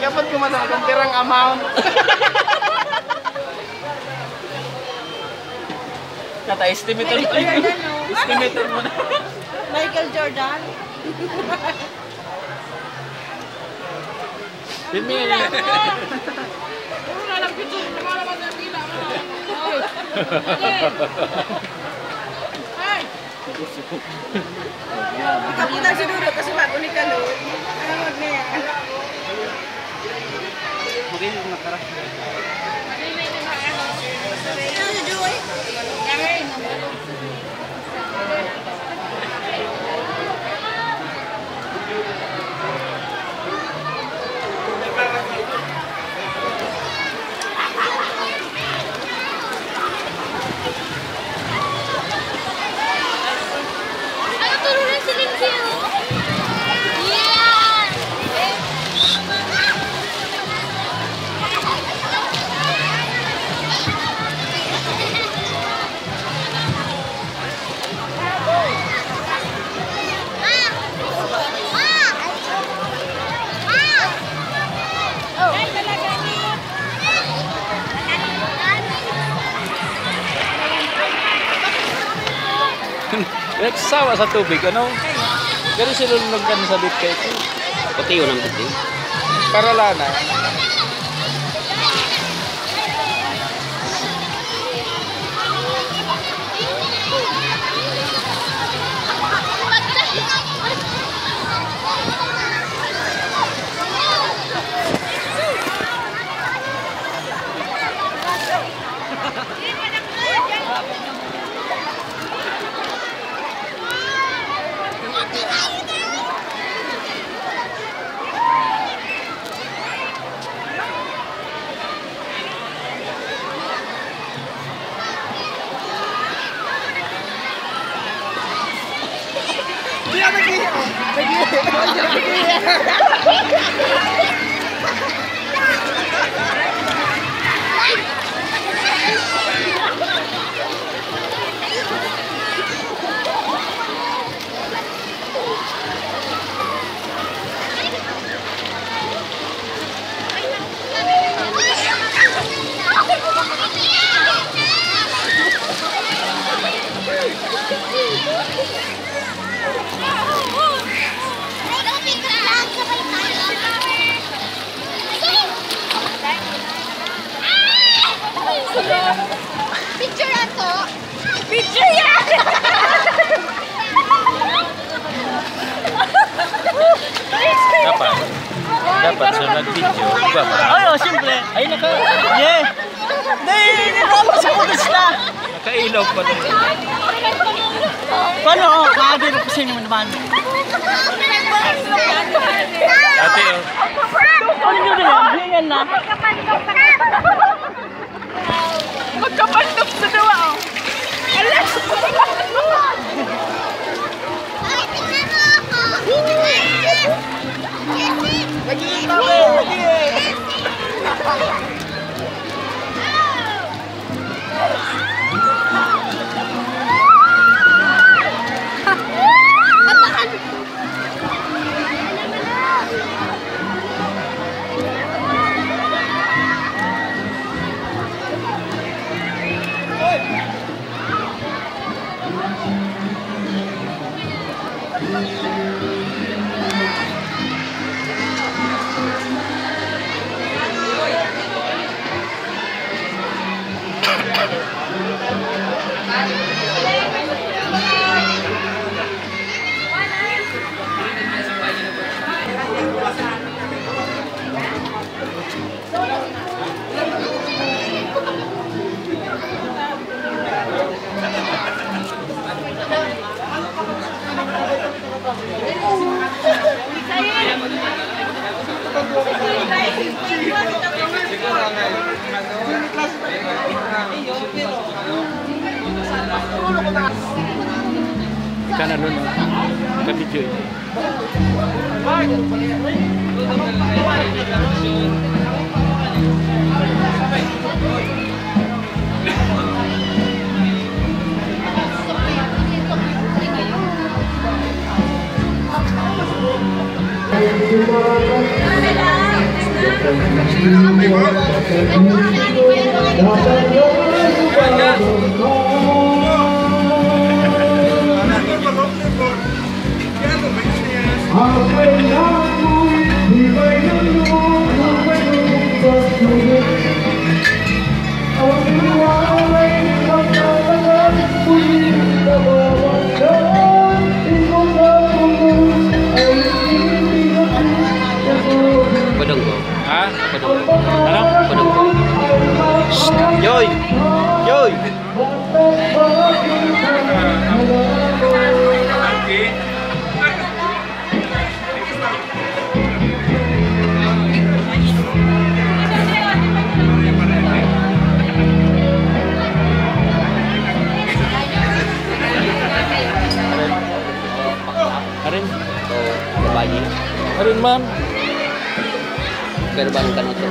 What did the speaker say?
Dapat kumasa kung pirang amount. Kata-estimator mo. Estimator mo na. Michael Jordan. Filmi niya. Wala lang picture. Wala lang sa pila. Ay! Ikaputan si Dudo kasi bago ni Kalo. Ano niya? Mungkin nakara. Ano Joy? Karen. Nagsawa sa tubig, ano? Pero silulunod ka sa bit kayo. Pati yun ang biti. Para lana. Picture ako. Picture yan! Dapat sa nag-video. Iba ba? Ay, oh, siyempre. Ay, Yeah. Hindi ako sa pulis na. nakailaw pa rin. Paano? Kaagay ko kasi naman. Ate, oh. Ano nyo ganyan? Ganyan na. Magkapandok sa dawa, oh. Alas! Ay, tingnan mo ako! Lagi! Ikan ano no? Ka-video yun. Ano lang? Padunggo. Ha? Padunggo. Ano? Padunggo. Yoy! Yoy! Arin? So, babayi. Arin man? Pero bang kanito?